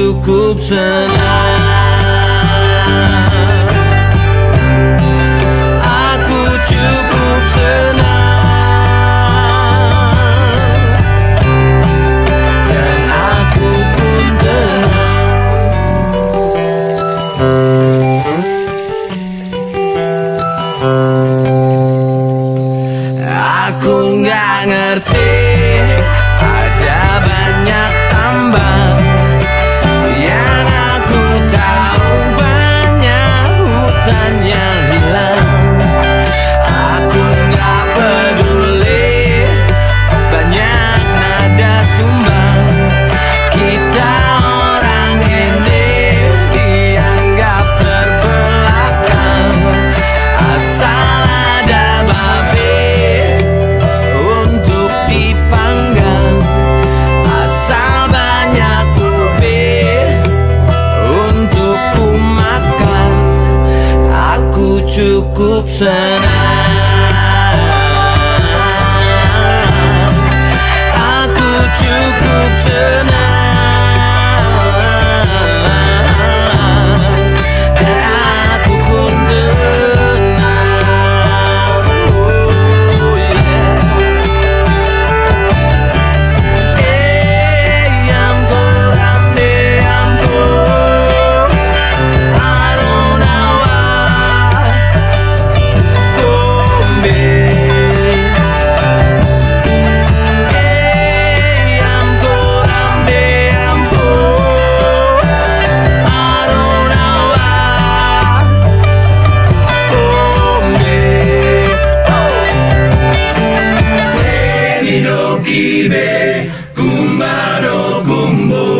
cukup senang. Aku cukup senang, dan aku pun tenang. Aku nggak ngerti, ada banyak tambang yang aku tahu, banyak hutan yang hilang. Aku nggak peduli, banyak nada sumbang. Kita orang ini dianggap terbelakang, asal ada babi untuk dipanggang, asal banyak ubi untuk ku makan. Aku cukup senang, aku cukup senang, dan aku pun tenang. Oh yeah. Amco, ramde, amco, Aronawa, Gombe. Amco, ramde, amco, Aronawa, Gombe. Kweni no kibe, kumbano kumbo.